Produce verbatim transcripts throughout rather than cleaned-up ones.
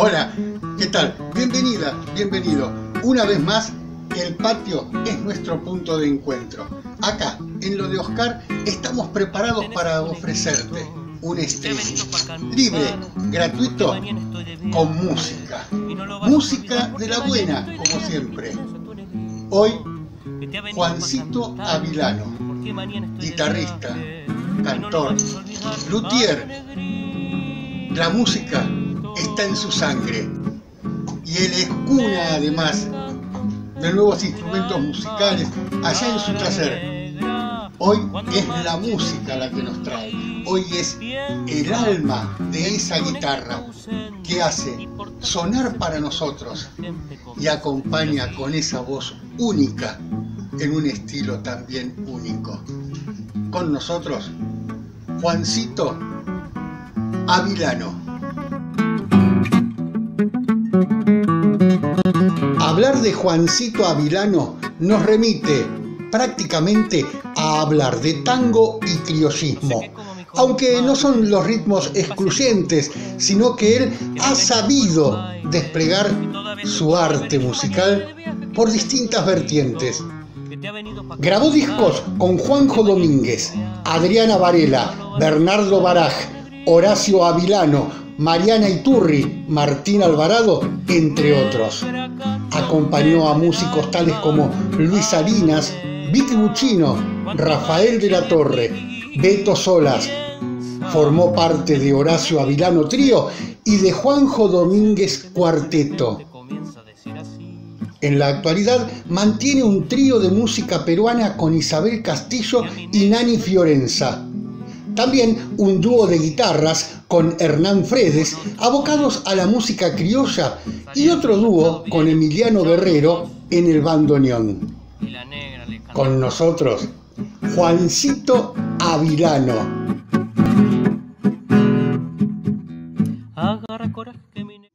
Hola, ¿qué tal? Bienvenida, bienvenido. Una vez más, el patio es nuestro punto de encuentro. Acá, en lo de Oscar, estamos preparados para ofrecerte un streaming libre, gratuito, con música. Música de la buena, como siempre. Hoy, Juancito Avilano, guitarrista, cantor, luthier. La música está en su sangre y él es cuna, además, de nuevos instrumentos musicales allá en su taller. Hoy es la música la que nos trae. Hoy es el alma de esa guitarra que hace sonar para nosotros y acompaña con esa voz única en un estilo también único. Con nosotros, Juancito Avilano. Hablar de Juancito Avilano nos remite prácticamente a hablar de tango y criollismo, aunque no son los ritmos excluyentes, sino que él ha sabido desplegar su arte musical por distintas vertientes. Grabó discos con Juanjo Domínguez, Adriana Varela, Bernardo Baraj, Horacio Avilano, Mariana Iturri, Martín Alvarado, entre otros. Acompañó a músicos tales como Luis Salinas, Vicky Buccino, Rafael de la Torre, Beto Solas. Formó parte de Horacio Avilano Trío y de Juanjo Domínguez Cuarteto. En la actualidad mantiene un trío de música peruana con Isabel Castillo y Nani Fiorenza. También un dúo de guitarras con Hernán Fredes, abocados a la música criolla, y otro dúo con Emiliano Guerrero en el bandoneón. Con nosotros, Juancito Avilano. Agarra coraje que mi...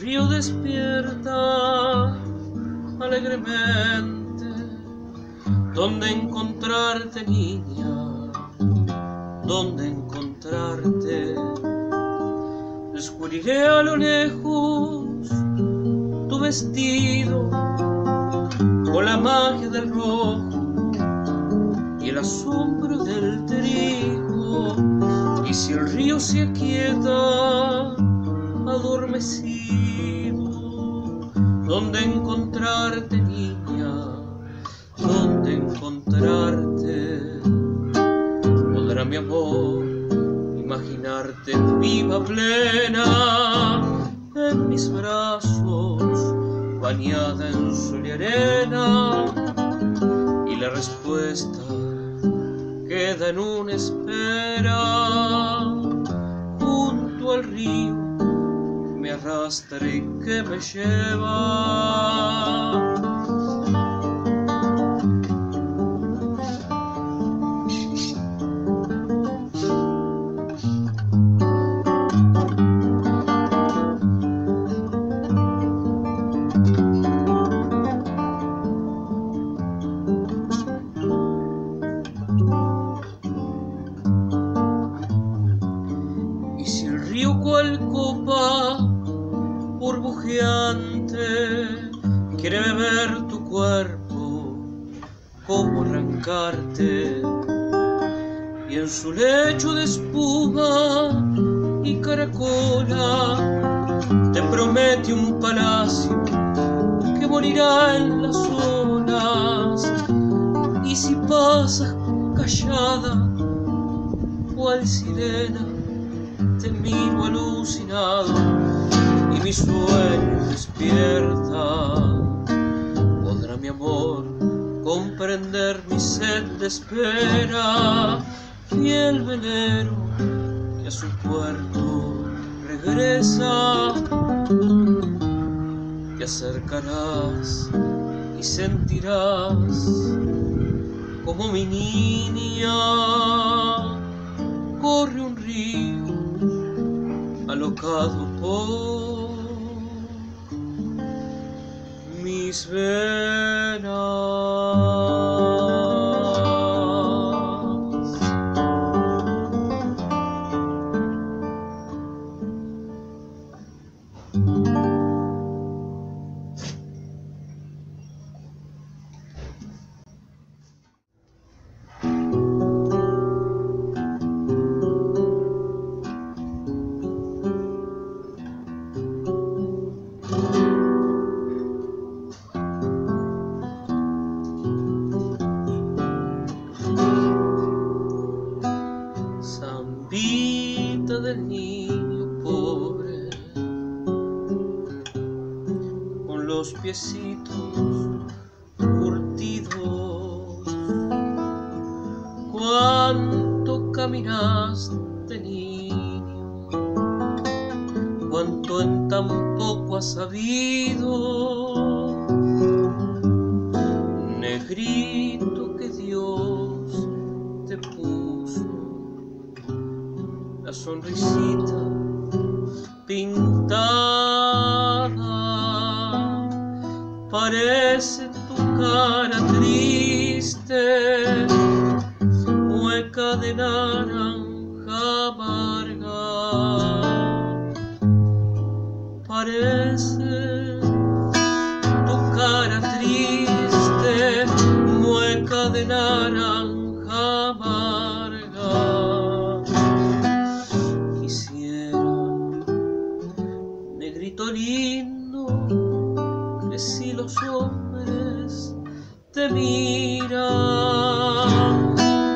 río despierta alegremente, ¿dónde encontrarte, niña? ¿Dónde encontrarte? Descubriré a lo lejos tu vestido con la magia del rojo y el asombro del trigo. Y si el río se aquieta adormecido, ¿dónde encontrarte, niña? ¿Dónde encontrarte? Podrá mi amor imaginarte viva, plena, en mis brazos, bañada en sol y arena, y la respuesta queda en una espera. Junto al río me arrastra y que me lleva. Cual copa burbujeante quiere beber tu cuerpo, ¿cómo arrancarte? Y en su lecho de espuma y caracola te promete un palacio que morirá en las olas. Y si pasas callada cual sirena, te miro alucinado y mi sueño despierta. ¿Podrá mi amor comprender mi sed de espera? Fiel velero que a su puerto regresa, te acercarás y sentirás como mi niña corre un río alocado por mis venas. Zambita del niño pobre, con los piecitos curtidos, cuánto caminaste, niño, cuánto en tan poco has sabido. Negrito que Dios te puso la sonrisita pintada, parece tu cara triste, mueca de naranja amarga. Parece tu cara triste, mueca de naranja amarga. Negrito lindo, que si los hombres te miran,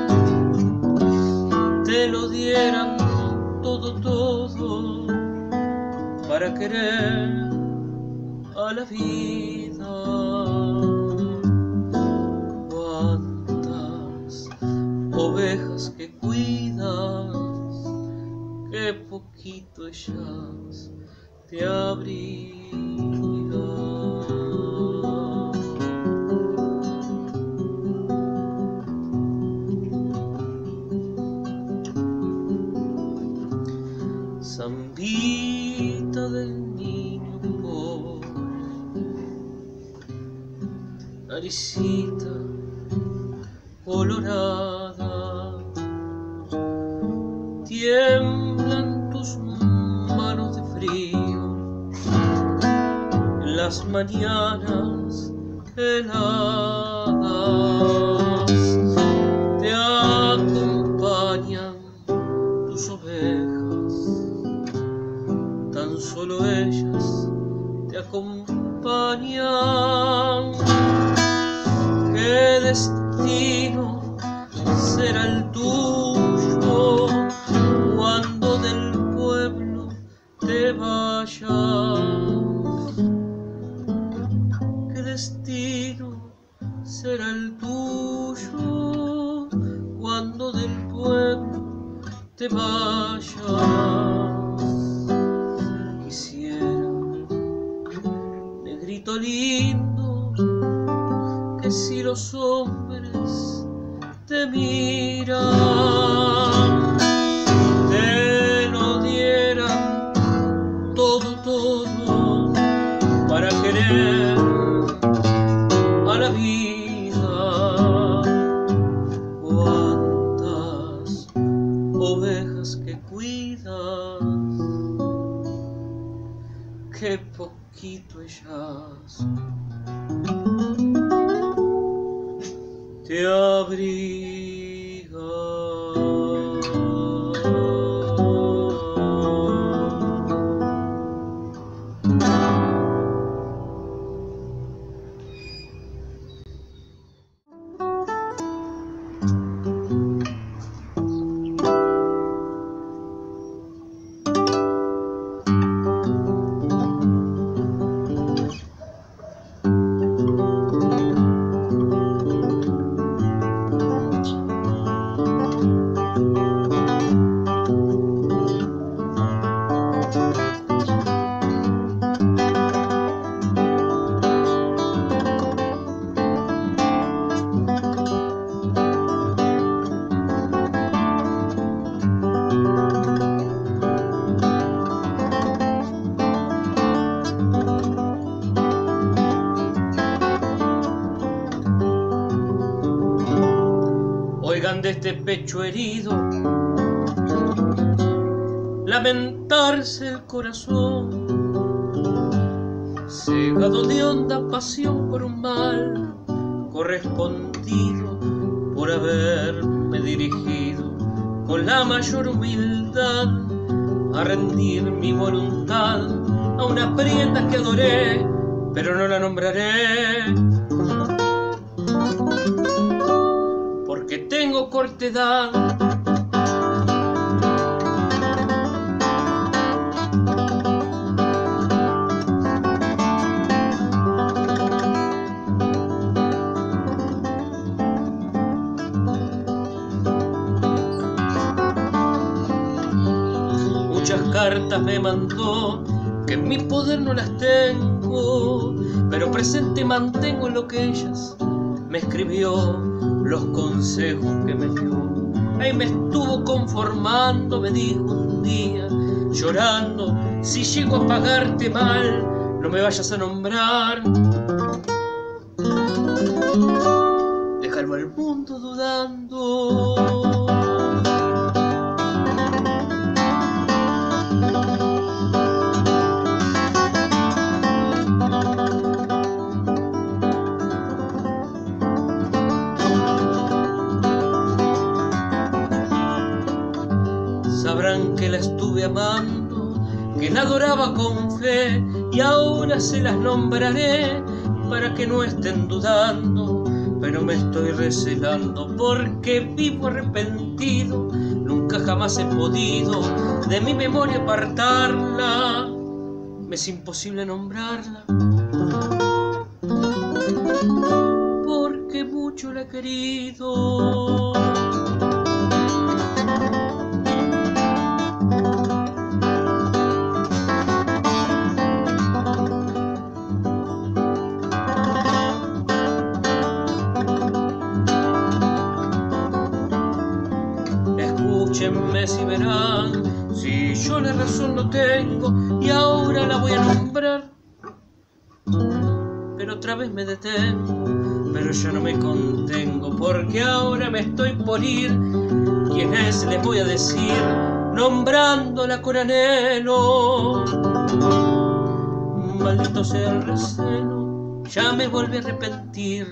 te lo dieran todo, todo, para querer a la vida. Cuántas ovejas que cuidas, qué poquito ellas te abriga. Zambita del niño visita colorada. Tiemblan tus manos de frío en las mañanas heladas. Te acompañan tus ovejas, tan solo ellas te acompañan. ¿Qué destino será el tuyo cuando del pueblo te vayas? ¿Qué destino será el tuyo cuando del pueblo te vayas? Quisiera, negrito lindo, que si los hombres te miran, te lo dieran todo, todo para querer a la vida. Cuántas ovejas que cuidas, qué poquito ellas te abriga. De este pecho herido lamentarse el corazón, cegado de honda pasión por un mal correspondido, por haberme dirigido con la mayor humildad a rendir mi voluntad a una prenda que adoré, pero no la nombraré, porque tengo corta edad. Muchas cartas me mandó, que en mi poder no las tengo, pero presente mantengo en lo que ellas me escribió, los consejos que me dio. Ahí me estuvo conformando, me dijo un día, llorando: si llego a pagarte mal, no me vayas a nombrar. Déjalo al mundo dudando. Sabrán que la estuve amando, que la adoraba con fe, y ahora se las nombraré para que no estén dudando. Pero me estoy recelando porque vivo arrepentido, nunca jamás he podido de mi memoria apartarla, me es imposible nombrarla, porque mucho la he querido. Escúchenme si verán, si yo la razón no tengo, y ahora la voy a nombrar, pero otra vez me detengo. pero ya no me contengo, porque ahora me estoy por ir. ¿Quién es? Les voy a decir, nombrándola con anhelo. Maldito sea el recelo, ya me vuelve a arrepentir.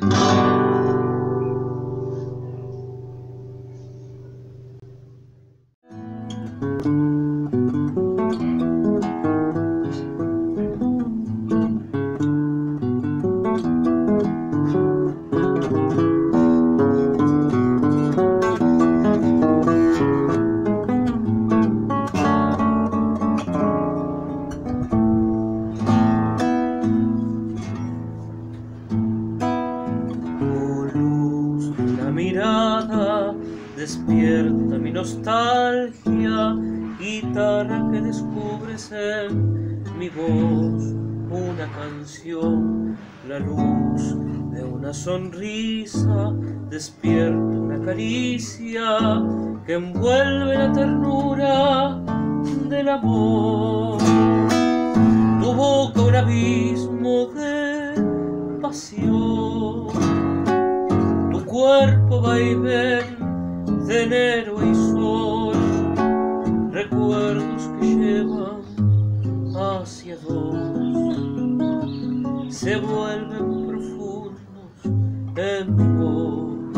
Despierta mi nostalgia, guitarra que descubres en mi voz, una canción, la luz de una sonrisa, despierta una caricia que envuelve la ternura del amor. Tu boca un abismo de pasión, tu cuerpo vaivén de enero y sol, recuerdos que llevan hacia dos, se vuelven profundos en mi voz.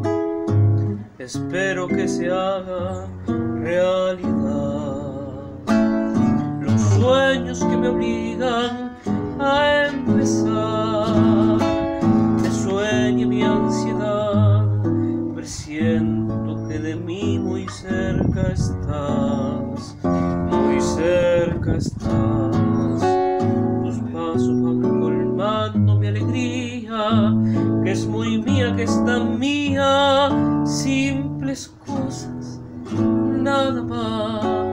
Espero que se haga realidad los sueños que me obligan a empezar, que sueñe mi ansiedad, presiento que de mí muy cerca estás, muy cerca estás. Tus pasos van colmando mi alegría, que es muy mía, que es tan mía. Simples cosas, nada más.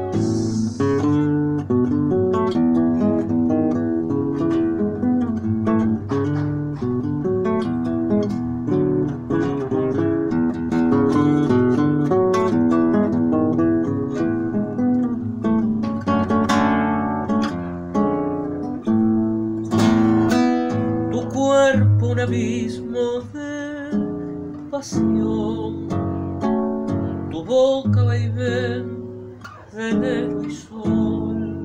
Un abismo de pasión, tu boca vaivén de enero y sol,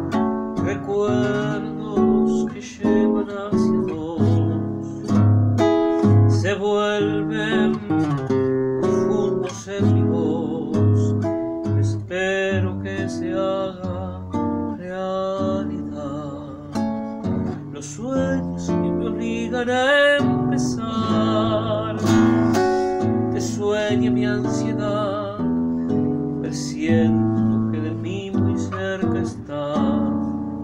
recuerdos que llevan hacia dos, se vuelven profundos en mi voz. Espero que se haga realidad los sueños que me obligan a empezar, que sueñe mi ansiedad, presiento que de mí muy cerca estás,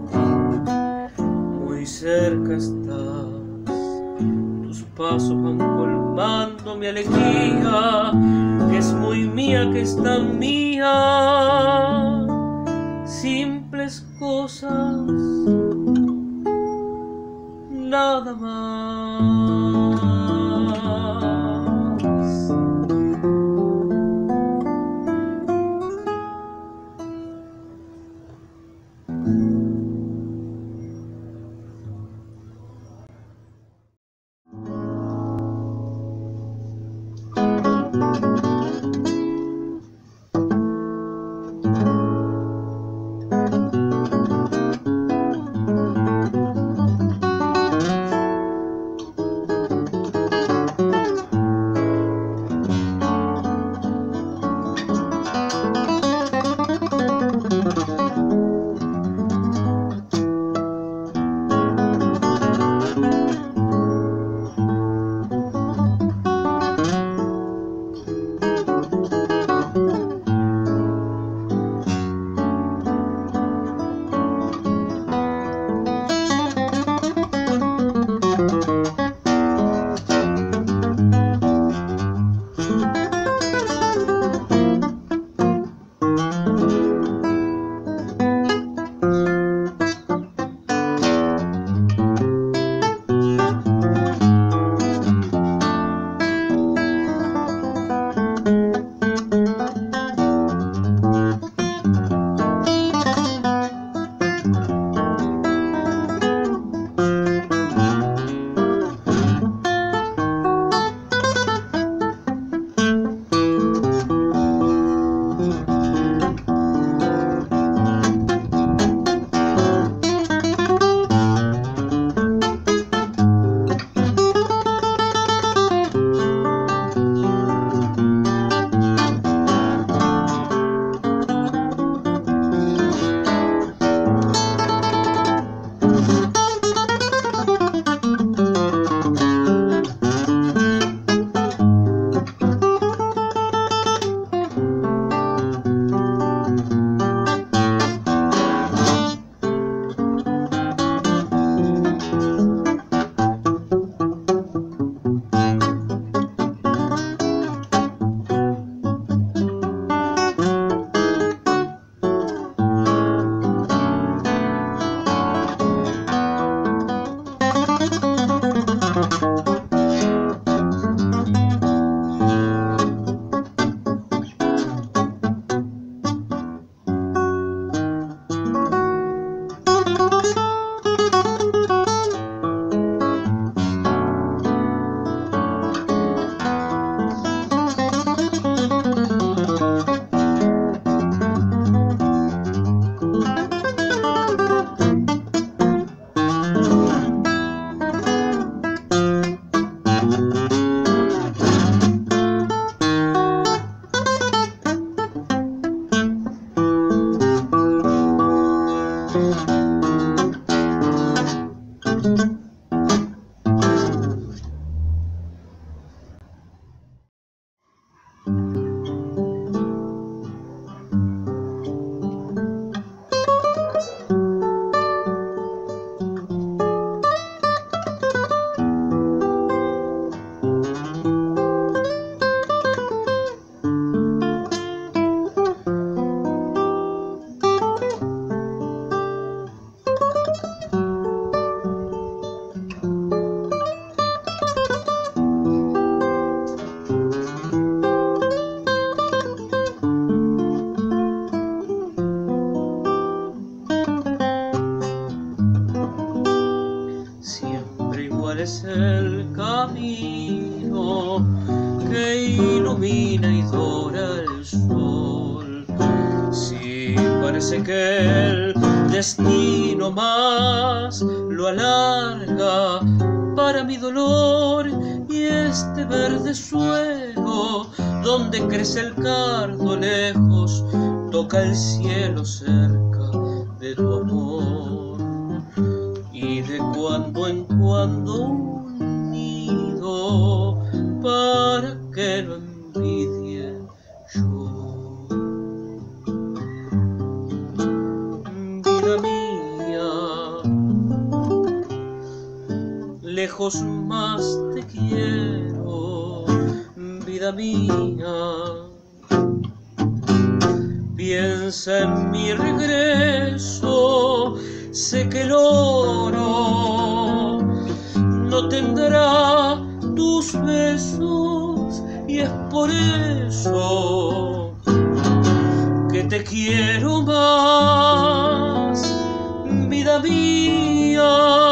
muy cerca estás. Tus pasos van colmando mi alegría, que es muy mía, que es tan mía. Simples cosas, nada más. Es el camino que ilumina y dora el sol. Sí, parece que el destino más lo alarga para mi dolor, y este verde suelo donde crece el cardo lejos toca el cielo cerca de tu amor. Y de cuando en cuando un nido para que lo envidie yo. Vida mía, lejos más te quiero. Vida mía, piensa en mi regreso. Sé que el oro no tendrá tus besos, y es por eso que te quiero más, vida mía.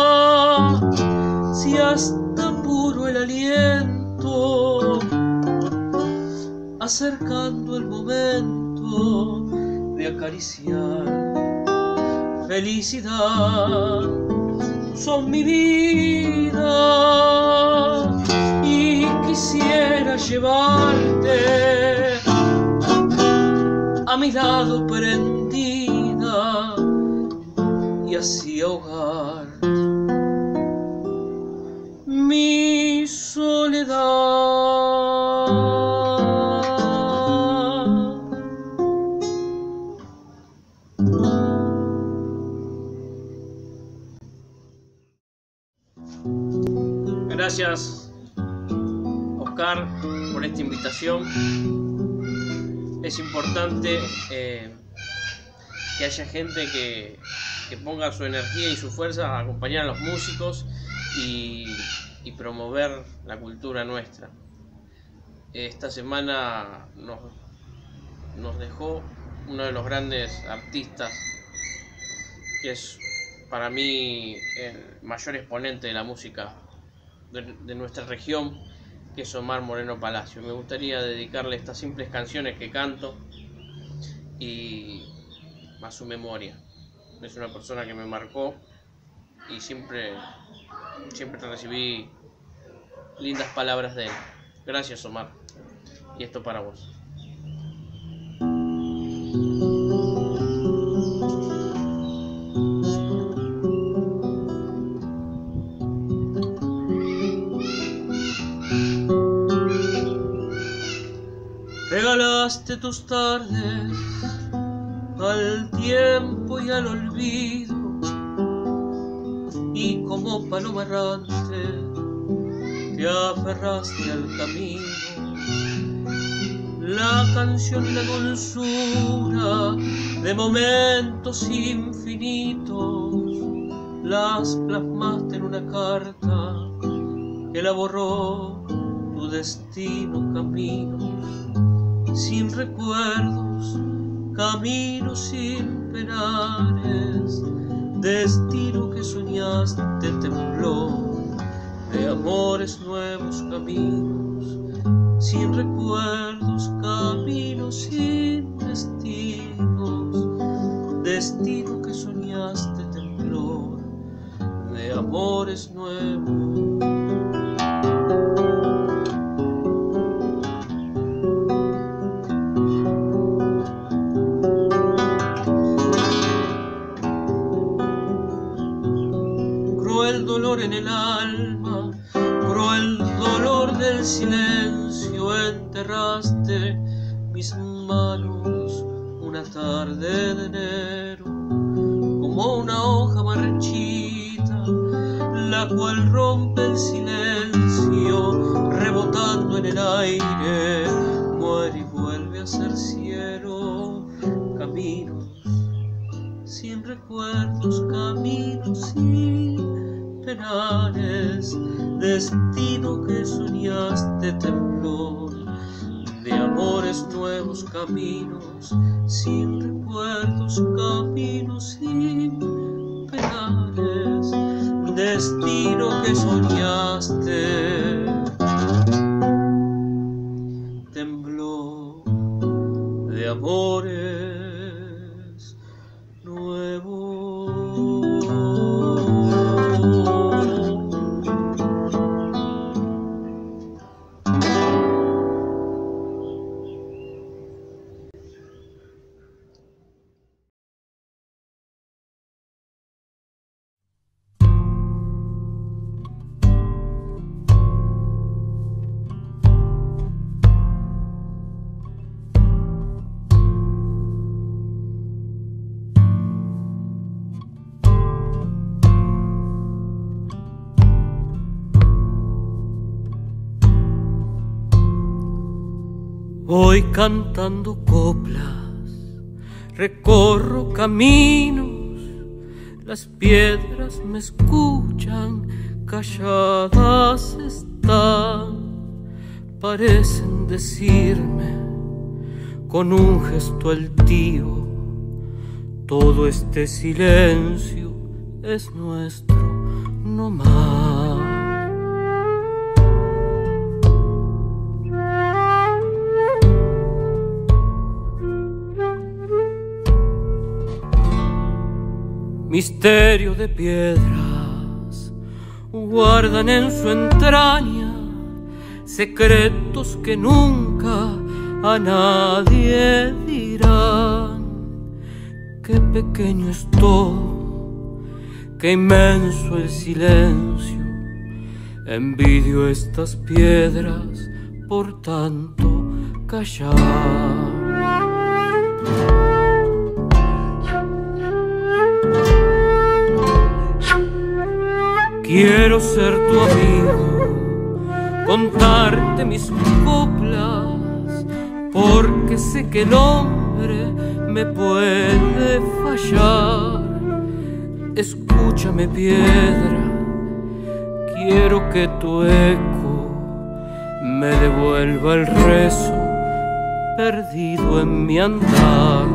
Si hasta puro el aliento, acercando el momento de acariciar felicidad, son mi vida, y quisiera llevarte a mi lado prendida y así ahogar mi soledad. Gracias, Oscar, por esta invitación. Es importante eh, que haya gente que, que ponga su energía y su fuerza a acompañar a los músicos y, y promover la cultura nuestra. Esta semana nos, nos dejó uno de los grandes artistas, que es para mí el mayor exponente de la música de, de nuestra región, que es Omar Moreno Palacio. Me gustaría dedicarle estas simples canciones que canto y a su memoria. Es una persona que me marcó y siempre, siempre recibí lindas palabras de él. Gracias, Omar. Y esto para vos. Regalaste tus tardes al tiempo y al olvido, y como paloma errante te aferraste al camino. La canción y la dulzura de momentos infinitos las plasmaste en una carta que la borró tu destino. Caminos sin recuerdos, caminos sin penares, destino que soñaste tembló de amores nuevos. Caminos sin recuerdos, caminos sin destinos, destino que soñaste temblor de amores nuevos. en el alma, cruel dolor del silencio, enterraste mis manos una tarde de enero, como una hoja marchita, la cual rompe el silencio, rebotando en el aire, muere y vuelve a ser cielo. Caminos sin recuerdos, caminos sin penales, destino que soñaste temblor de amores nuevos, caminos sin recuerdos, caminos sin penales, destino que soñaste tembló de amores nuevos. Voy cantando coplas, recorro caminos, las piedras me escuchan, calladas están, parecen decirme con un gesto altivo, todo este silencio es nuestro no más. Misterio de piedras guardan en su entraña secretos que nunca a nadie dirán. Qué pequeño es todo, qué inmenso el silencio. Envidio estas piedras por tanto callar. Quiero ser tu amigo, contarte mis coplas, porque sé que el hombre me puede fallar. Escúchame, piedra, quiero que tu eco me devuelva el rezo perdido en mi andar.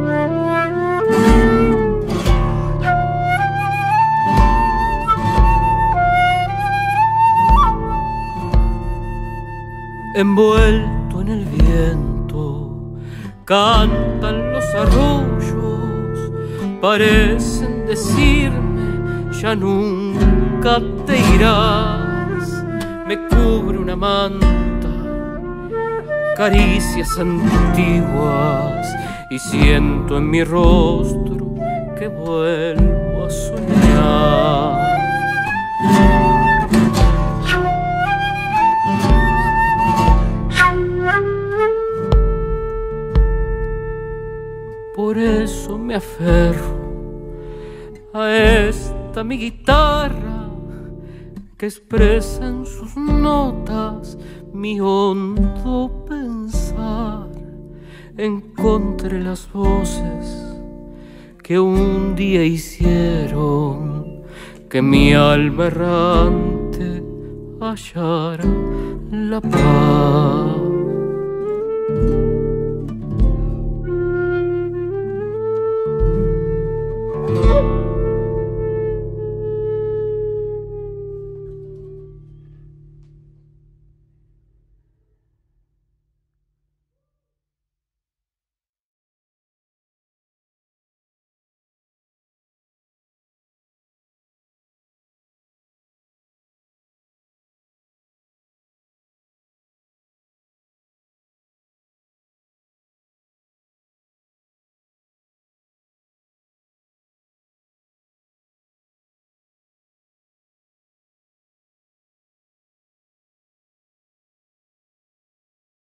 Envuelto en el viento, cantan los arroyos, parecen decirme, ya nunca te irás. Me cubre una manta, caricias antiguas, y siento en mi rostro que vuelvo a soñar. Por eso me aferro a esta mi guitarra que expresa en sus notas mi hondo pensar. Encontré las voces que un día hicieron que mi alma errante hallara la paz.